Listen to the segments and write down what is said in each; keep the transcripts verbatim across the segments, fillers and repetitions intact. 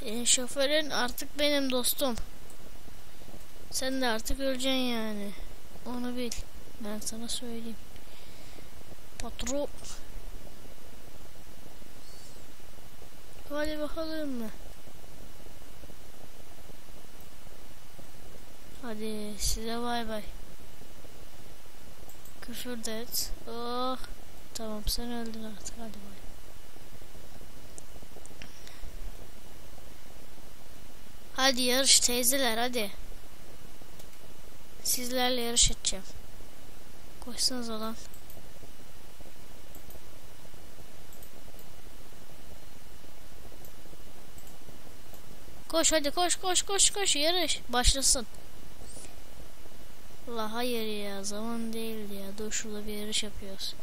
Senin şoförün artık benim dostum. Sen de artık öleceksin yani. Onu bil. Ben sana söyleyeyim. Patron. Hadi bakalım mı? Hadi size bay bay. Küfür de et. Oh. Tamam sen öldün artık. Hadi bay. Hadi yarış teyzeler hadi. Sizlerle yarış edeceğim. Koşsanıza lan. Koş hadi koş koş koş koş yarış başlasın. La hayır ya zaman değildi ya. Dur şurada bir yarış yapıyoruz.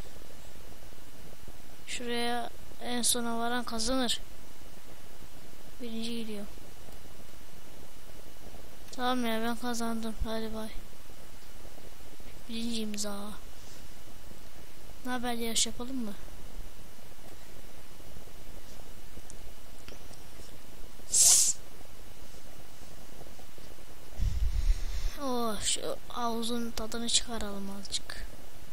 Şuraya en sona varan kazanır. Birinci gidiyor. Tamam ya ben kazandım. Hadi bay. Birinci imza. Ne haber yarış yapalım mı? Oh şu havuzun tadını çıkaralım azıcık.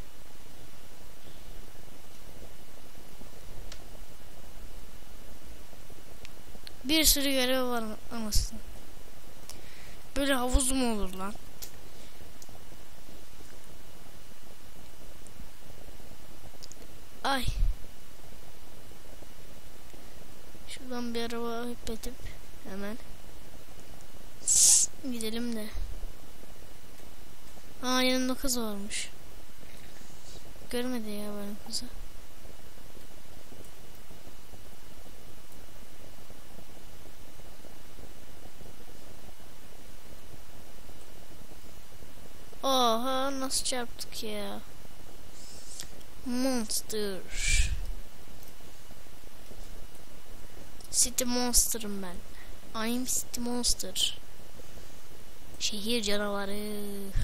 Bir sürü görev var anasını. Böyle havuz mu olur lan? Ay. Şuradan bir araba hüppetip hemen gidelim de. Aa yanımda kız varmış. Görmedi ya benim kızı. Oha nasıl çarptık ya. Monster. City Monster'ım ben. I'm City Monster. Şehir canavarı.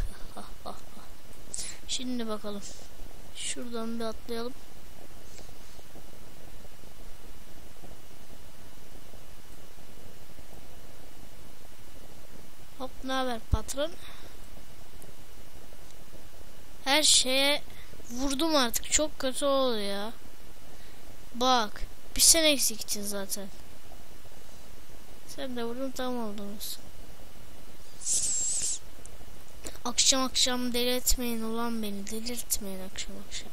Şimdi bakalım. Şuradan bir atlayalım. Hop ne haber patron? Her şeye vurdum artık. Çok kötü oldu ya. Bak. Bir sen eksiktin zaten. Sen de vurdun tam oldunuz. Akşam akşam delirtmeyin ulan beni. Delirtmeyin akşam akşam.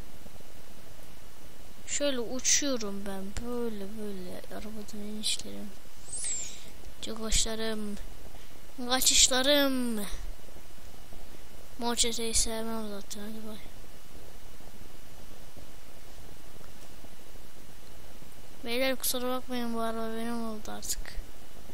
Şöyle uçuyorum ben. Böyle böyle. Arabadan inişlerim. Çıkışlarım. Kaçışlarım. Moçeteyi sevmem zaten. Hadi bay. Beyler kusura bakmayın bu araba benim oldu artık.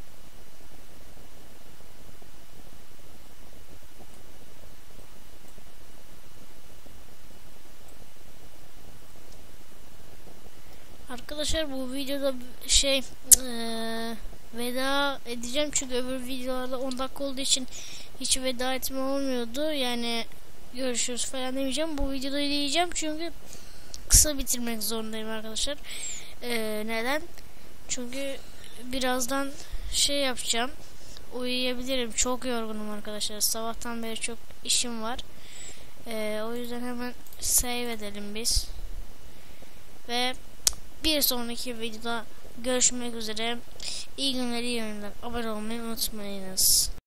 Arkadaşlar bu videoda şey ee, veda edeceğim çünkü öbür videolarda on dakika olduğu için hiç veda etme olmuyordu. Yani görüşürüz falan demeyeceğim. Bu videoda diyeceğim çünkü kısa bitirmek zorundayım arkadaşlar. Ee, neden? Çünkü birazdan şey yapacağım. Uyuyabilirim. Çok yorgunum arkadaşlar. Sabahtan beri çok işim var. Ee, o yüzden hemen save edelim biz. Ve bir sonraki videoda görüşmek üzere. İyi günler, iyi günler. Abone olmayı unutmayınız.